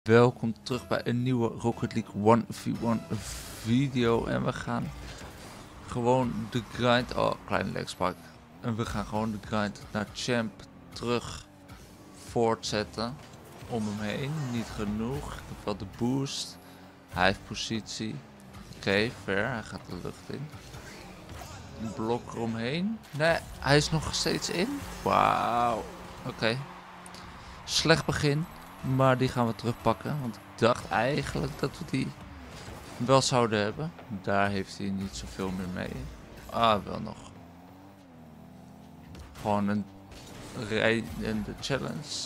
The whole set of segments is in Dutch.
Welkom terug bij een nieuwe Rocket League 1v1 video en we gaan gewoon de grind, kleine legspark, en we gaan gewoon de grind naar champ terug voortzetten om hem heen, niet genoeg, ik heb wel de boost, hij heeft positie, oké, fair, hij gaat de lucht in, een blok eromheen, nee, hij is nog steeds in, wauw, oké. Slecht begin. Maar die gaan we terugpakken. Want ik dacht eigenlijk dat we die wel zouden hebben. Daar heeft hij niet zoveel meer mee. Ah, wel nog. Gewoon een rij in de challenge.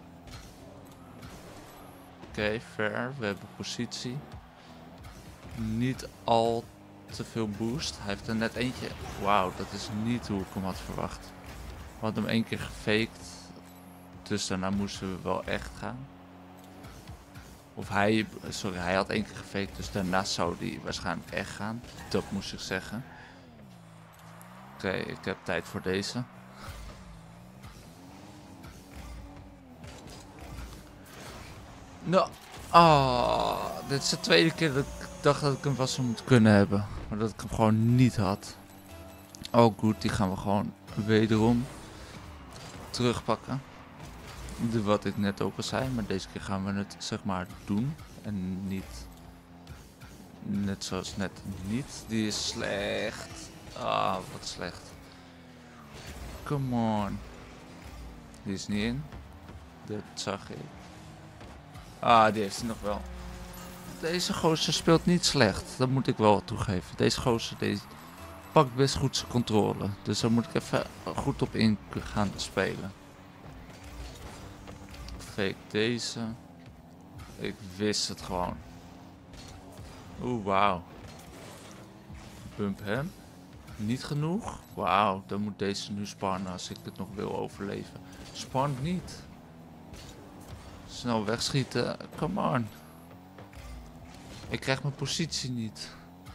Oké, fair. We hebben positie. Niet al te veel boost. Hij heeft er net eentje. Wauw, dat is niet hoe ik hem had verwacht. We hadden hem 1 keer gefaked. Dus daarna moesten we wel echt gaan. Of hij had 1 keer gefaked, dus daarna zou hij waarschijnlijk echt gaan. Dat moest ik zeggen. Oké, ik heb tijd voor deze. Nou, dit is de tweede keer dat ik dacht dat ik hem was zou moeten kunnen hebben. Maar dat ik hem gewoon niet had. Oh goed, die gaan we gewoon wederom terugpakken. Wat ik net ook al zei, maar deze keer gaan we het zeg maar doen en niet net zoals net niet. Die is slecht. Ah, wat slecht. Come on. Die is niet in. Dat zag ik. Ah, die heeft hij nog wel. Deze gozer speelt niet slecht, dat moet ik wel toegeven. Deze gozer deze pakt best goed zijn controle, dus daar moet ik even goed op in gaan spelen. Fake deze. Ik wist het gewoon. Oeh, wauw. Bump hem. Niet genoeg? Wauw, dan moet deze nu spannen als ik het nog wil overleven. Spant niet. Snel wegschieten. Come on. Ik krijg mijn positie niet.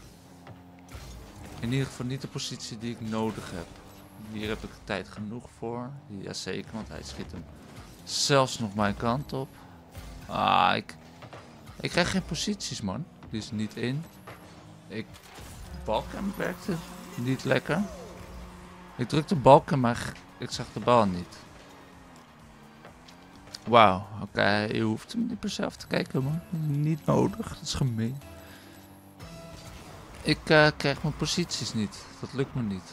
In ieder geval niet de positie die ik nodig heb. Hier heb ik tijd genoeg voor. Jazeker, want hij schiet hem zelfs nog mijn kant op. Ah, ik krijg geen posities, man. Die is niet in. Balken werkte niet lekker. Ik drukte balken, maar ik zag de bal niet. Wauw, oké, je hoeft hem niet per se af te kijken, man. Niet nodig, dat is gemeen. Ik krijg mijn posities niet. Dat lukt me niet.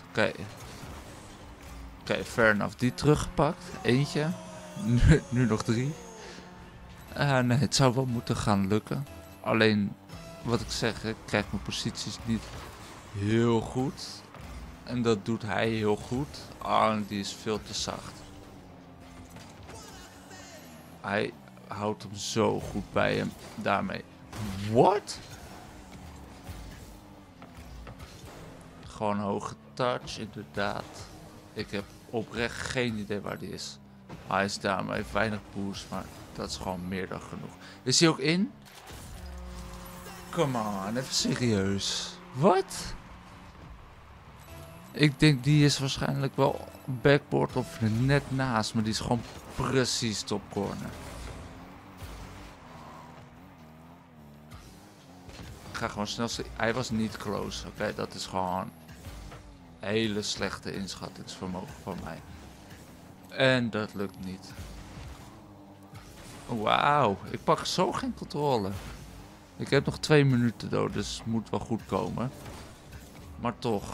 Oké, fair enough. Die teruggepakt. Eentje. Nu nog 3. Nee, het zou wel moeten gaan lukken. Alleen, wat ik zeg, ik krijg mijn posities niet heel goed. En dat doet hij heel goed. Die is veel te zacht. Hij houdt hem zo goed bij hem. Daarmee. What? Gewoon hoge touch, inderdaad. Ik heb oprecht geen idee waar die is. Hij is daar, maar heeft weinig boost. Maar dat is gewoon meer dan genoeg. Is hij ook in? Come on, even serieus. Wat? Ik denk die is waarschijnlijk wel backboard of er net naast. Maar die is gewoon precies top corner. Ik ga gewoon snel. Hij was niet close. Oké, dat is gewoon hele slechte inschattingsvermogen van mij. En dat lukt niet. Wauw, ik pak zo geen controle. Ik heb nog 2 minuten dood, dus het moet wel goed komen. Maar toch.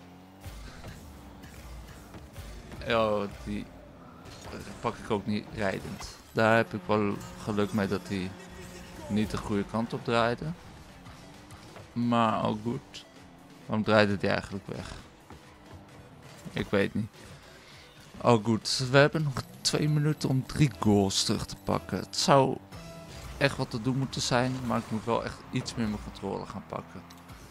Oh, die pak ik ook niet rijdend. Daar heb ik wel geluk mee dat hij niet de goede kant op draaide. Maar ook goed. Waarom draaide hij eigenlijk weg? Ik weet niet. Oh goed, we hebben nog 2 minuten om 3 goals terug te pakken. Het zou echt wat te doen moeten zijn, maar ik moet wel echt iets meer mijn controle gaan pakken.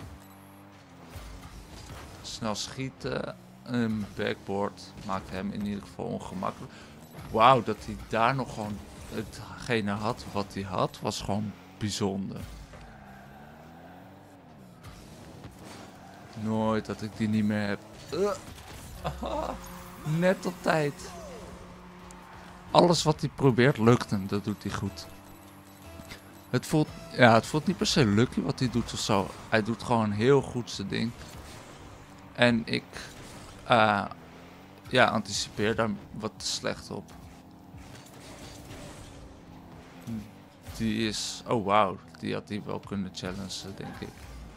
Snel schieten. Een backboard maakt hem in ieder geval ongemakkelijk. Wauw, dat hij daar nog gewoon hetgene had wat hij had, was gewoon bijzonder. Nooit dat ik die niet meer heb. Net op tijd. Alles wat hij probeert lukt hem, dat doet hij goed. Het voelt niet per se lucky wat hij doet of zo. Hij doet gewoon heel goed zijn ding. En ik anticipeer daar wat te slecht op. Die is... Oh wauw, die had hij wel kunnen challengen, denk ik.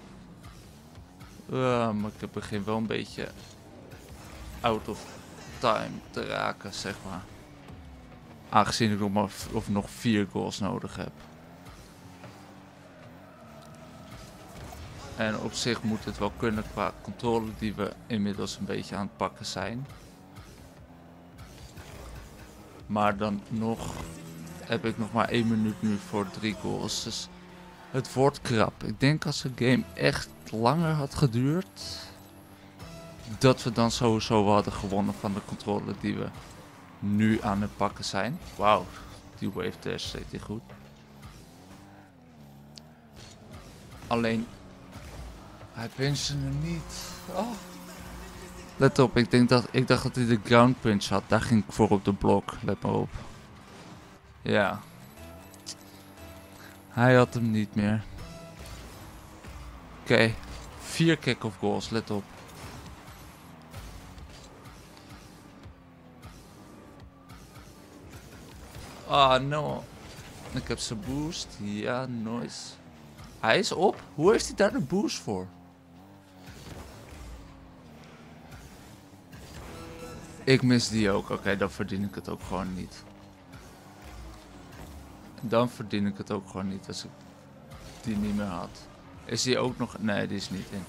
Maar ik begin wel een beetje out of time te raken, zeg maar. Aangezien ik nog 4 goals nodig heb. En op zich moet het wel kunnen qua controle die we inmiddels een beetje aan het pakken zijn. Maar dan nog heb ik nog maar 1 minuut nu voor 3 goals. Dus het wordt krap. Ik denk als de game echt langer had geduurd, dat we dan sowieso wel hadden gewonnen van de controle die we nu aan het pakken zijn. Wauw, die wave dash deed hij goed. Alleen, hij pinchte hem niet. Oh. Let op, ik dacht dat hij de ground punch had. Daar ging ik voor op de blok. Let maar op. Ja. Hij had hem niet meer. Oké. 4 kick-off goals, let op. Ah, no. Ik heb zijn boost. Ja, nice. Hij is op. Hoe heeft hij daar de boost voor? Ik mis die ook. Oké, dan verdien ik het ook gewoon niet. Dan verdien ik het ook gewoon niet als ik die niet meer had. Is die ook nog... Nee, die is niet in.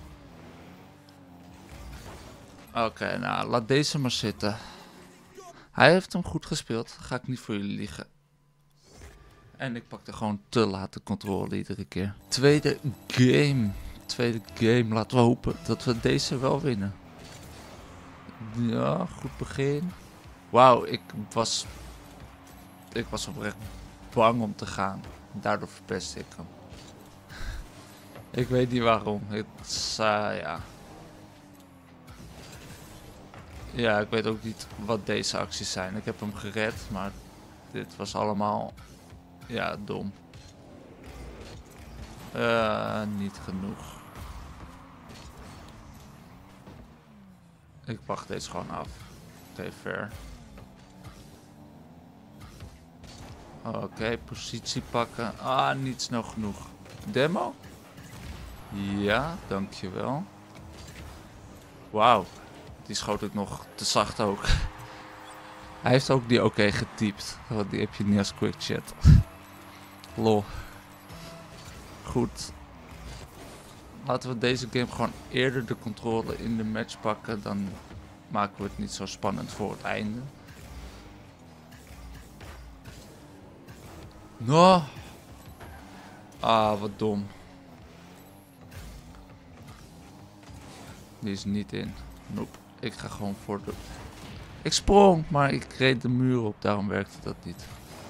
Oké, nou, laat deze maar zitten. Hij heeft hem goed gespeeld. Ga ik niet voor jullie liegen. En ik pakte gewoon te laat de controle iedere keer. Tweede game. Laten we hopen dat we deze wel winnen. Ja, goed begin. Wauw, ik was oprecht bang om te gaan. Daardoor verpest ik hem. Ik weet niet waarom. Ja. Ja, ik weet ook niet wat deze acties zijn. Ik heb hem gered, maar dit was allemaal... Ja, dom. Niet genoeg. Ik wacht deze gewoon af. Oké, fair. Oké, positie pakken. Ah, niet snel genoeg. Demo? Ja, dankjewel. Wauw. Die schoot ik nog te zacht ook. Hij heeft ook die oké getypt. Want die heb je niet als quick chat. Lol. Goed. Laten we deze game gewoon eerder de controle in de match pakken. Dan maken we het niet zo spannend voor het einde. No. Ah, wat dom. Die is niet in. Nope. Ik ga gewoon voor de... Ik sprong, maar ik reed de muur op. Daarom werkte dat niet.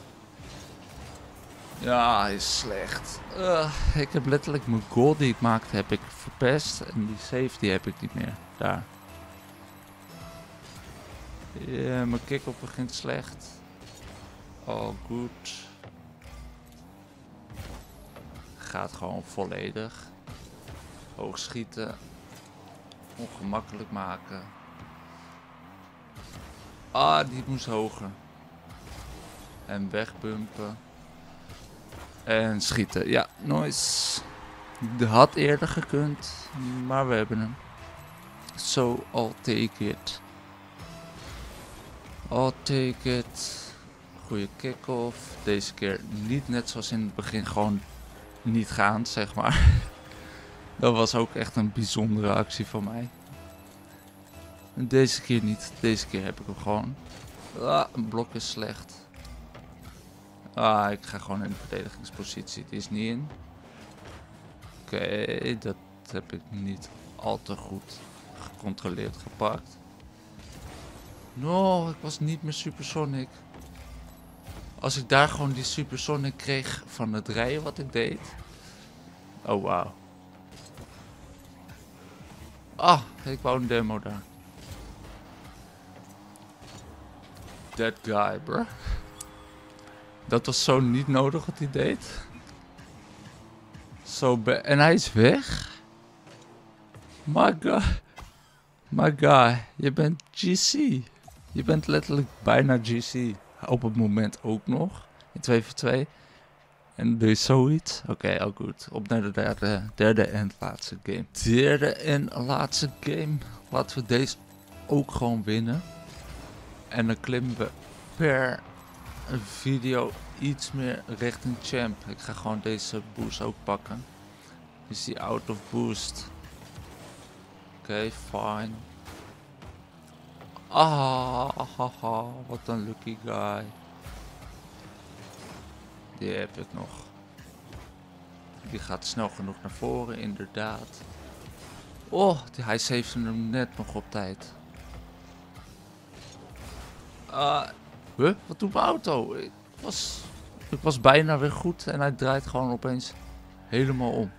Ja, hij is slecht. Ik heb letterlijk mijn goal die ik maakte heb ik verpest. En die save die heb ik niet meer. Daar. Ja, mijn kick-up begint slecht. Oh, goed. Gaat gewoon volledig. Hoog schieten. Ongemakkelijk maken. Ah, die moest hoger. En wegbumpen. En schieten. Ja, nice. De had eerder gekund. Maar we hebben hem. So, I'll take it. I'll take it. Goeie kick-off. Deze keer niet net zoals in het begin gewoon niet gaan, zeg maar. Dat was ook echt een bijzondere actie van mij. En deze keer niet. Deze keer heb ik hem gewoon. Ah, een blok is slecht. Ah, ik ga gewoon in de verdedigingspositie. Die is niet in. Oké, dat heb ik niet al te goed gecontroleerd gepakt. No, ik was niet meer Supersonic. Als ik daar gewoon die Supersonic kreeg van het rijden wat ik deed. Oh, wauw. Ah, ik wou een demo daar. That guy, bro. Dat was zo niet nodig wat hij deed. En hij is weg? My god. My guy, je bent GC. Je bent letterlijk bijna GC. Op het moment ook nog. In 2v2. En doe je zoiets? Oké, al goed. Op naar de derde en laatste game. Derde en laatste game. Laten we deze ook gewoon winnen. En dan klimmen we per video iets meer richting champ. Ik ga gewoon deze boost ook pakken. Is die out of boost? Oké, fine. Ah, wat een lucky guy. Die heb ik nog. Die gaat snel genoeg naar voren, inderdaad. Oh, hij saved hem net nog op tijd. Wat doet mijn auto? Ik was bijna weer goed en hij draait gewoon opeens helemaal om.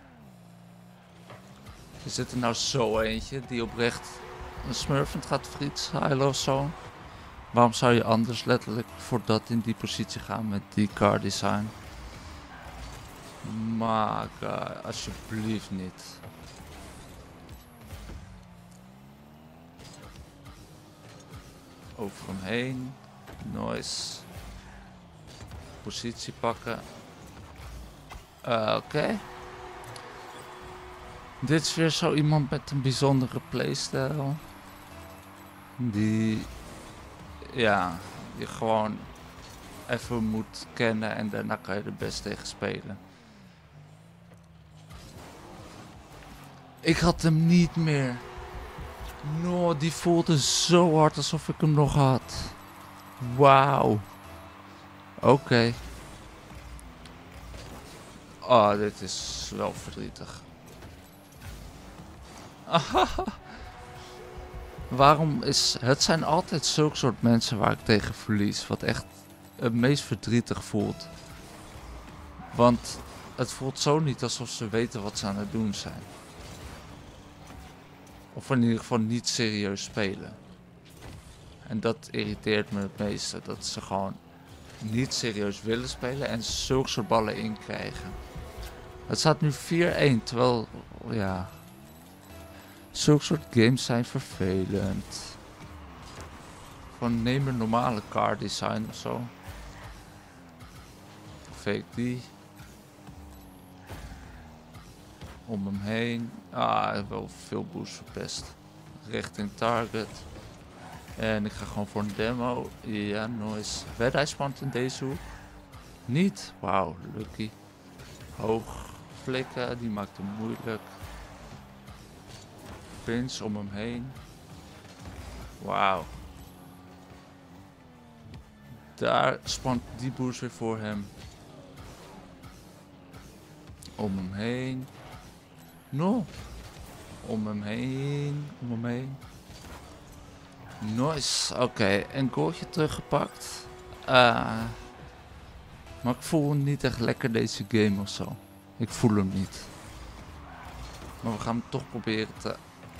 Er zit er nou zo eentje die oprecht een smurfend gaat freestylen of zo. Waarom zou je anders letterlijk voor dat in die positie gaan met die car design? Maar alsjeblieft niet. Over hem heen. Nice. Positie pakken. Oké. Dit is weer zo iemand met een bijzondere playstyle. Die je gewoon even moet kennen en daarna kan je er best tegen spelen. Ik had hem niet meer. No, die voelde zo hard alsof ik hem nog had. Wauw. Oké. Oh, dit is wel verdrietig. Waarom is... Het zijn altijd zulke soort mensen waar ik tegen verlies. Wat echt het meest verdrietig voelt. Want het voelt zo niet alsof ze weten wat ze aan het doen zijn. Of in ieder geval niet serieus spelen. En dat irriteert me het meeste. Dat ze gewoon niet serieus willen spelen en zulke soort ballen inkrijgen. Het staat nu 4-1, terwijl... Ja... Zulke soort games zijn vervelend. Gewoon neem een normale car design of zo. Fake die. Om hem heen. Wel veel boost verpest. Richting target. En ik ga gewoon voor een demo. Ja, nice. Werd hij spannend in deze hoek? Niet? Wauw, lucky. Hoog flikken, die maakt hem moeilijk. Pins om hem heen. Wauw. Daar spant die boost weer voor hem. Om hem heen. No. Om hem heen. Om hem heen. Nice. Oké, een goaltje teruggepakt. Maar ik voel hem niet echt lekker deze game of zo. Ik voel hem niet. Maar we gaan hem toch proberen te...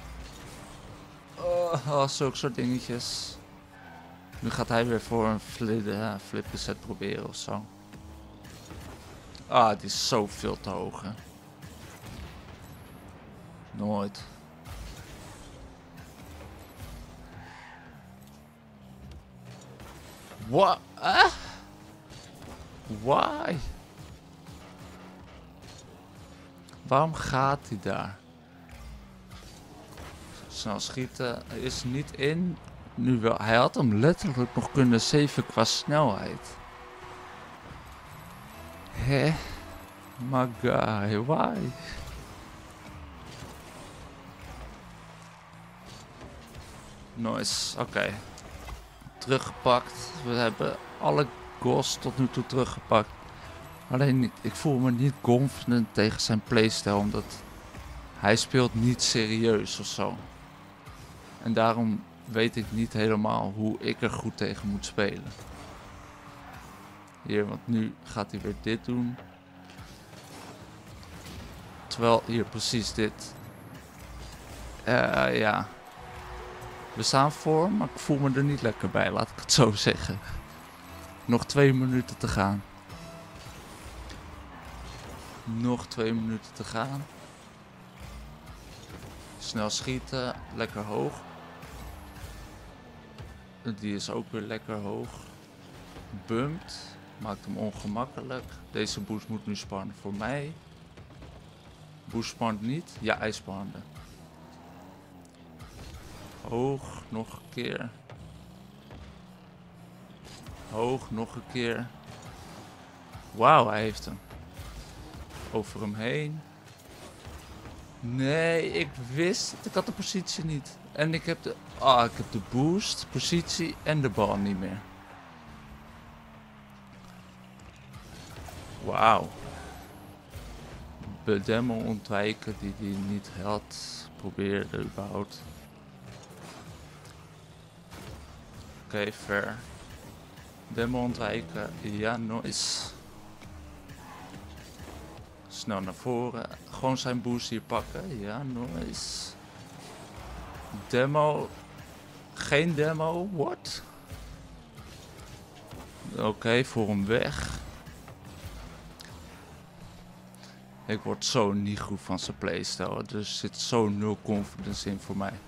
zulke soort dingetjes. Nu gaat hij weer voor een flip set proberen of zo. Die is zo veel te hoog. Hè. Nooit. What? Why? Waarom gaat hij daar? Snel schieten is niet in. Nu wel. Hij had hem letterlijk nog kunnen saven qua snelheid. Hè? My guy, why? Nice, oké. Teruggepakt. We hebben alle goals tot nu toe teruggepakt. Alleen ik voel me niet confident tegen zijn playstyle. Omdat hij speelt niet serieus of zo. En daarom weet ik niet helemaal hoe ik er goed tegen moet spelen. Hier, want nu gaat hij weer dit doen. Terwijl hier precies dit. Ja. We staan voor, maar ik voel me er niet lekker bij, laat ik het zo zeggen. Nog 2 minuten te gaan. Nog 2 minuten te gaan. Snel schieten, lekker hoog. Die is ook weer lekker hoog. Bumpt, maakt hem ongemakkelijk. Deze boost moet nu spannen voor mij. Boost spant niet. Ja, hij spande. Hoog, nog een keer. Hoog, nog een keer. Wauw, hij heeft hem. Over hem heen. Nee, ik wist het. Ik had de positie niet. En ik heb de boost, positie en de bal niet meer. Wauw. Bedemmen ontwijken die hij niet had. Probeerde überhaupt. Oké, fair. Demmen ontwijken. Ja, nice. Snel naar voren. Gewoon zijn boost hier pakken. Ja, nice. Demo. Geen demo. What? Oké, voor hem weg. Ik word zo niet goed van zijn playstyle. Er zit zo 0 confidence in voor mij.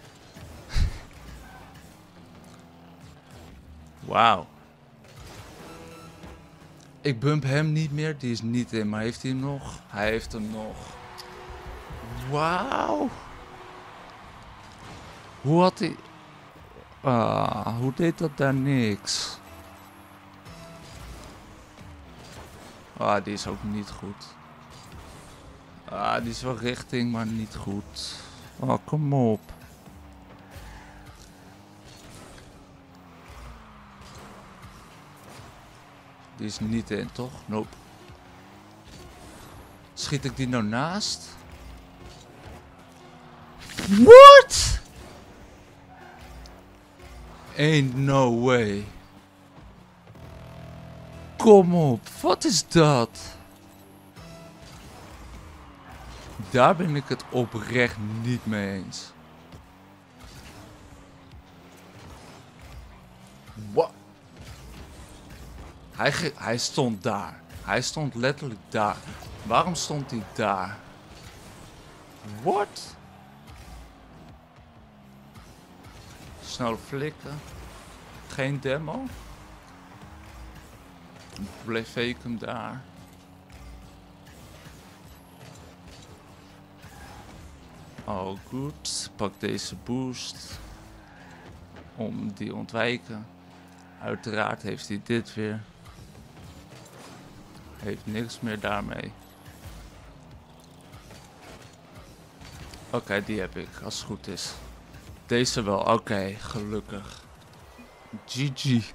Wauw. Ik bump hem niet meer. Die is niet in. Maar heeft hij hem nog? Hij heeft hem nog. Wauw. Hoe had hij... hoe deed dat daar niks? Die is ook niet goed. Die is wel richting, maar niet goed. Kom op. Die is niet in, toch? Nope. Schiet ik die nou naast? What? Ain't no way. Kom op, wat is dat? Daar ben ik het oprecht niet mee eens. Wat? Hij stond daar. Hij stond letterlijk daar. Waarom stond hij daar? What? Snel flikken. Geen demo. Bleef fake hem daar. Oh goed. Pak deze boost. Om die ontwijken. Uiteraard heeft hij dit weer. Heeft niks meer daarmee. Oké, die heb ik als het goed is. Deze wel, oké, gelukkig. GG.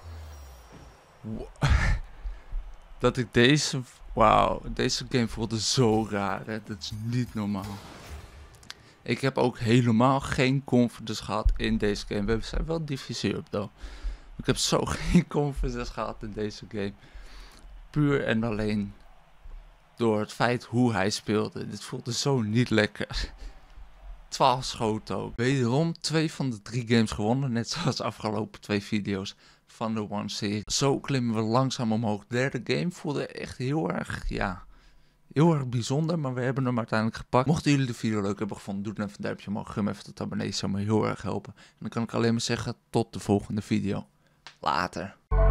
Dat ik deze... Wauw, deze game voelde zo raar, hè. Dat is niet normaal. Ik heb ook helemaal geen confidence gehad in deze game. We zijn wel divisie up, though. Ik heb zo geen confidence gehad in deze game. Puur en alleen door het feit hoe hij speelde. Dit voelde zo niet lekker. 12 schoten ook. Wederom 2 van de 3 games gewonnen. Net zoals de afgelopen 2 video's van de One-serie. Zo klimmen we langzaam omhoog. De derde game voelde echt heel erg, heel erg bijzonder. Maar we hebben hem uiteindelijk gepakt. Mochten jullie de video leuk hebben gevonden, doe dan even een duimpje omhoog. Gun me even tot abonnee. Zou me heel erg helpen. En dan kan ik alleen maar zeggen, tot de volgende video. Later.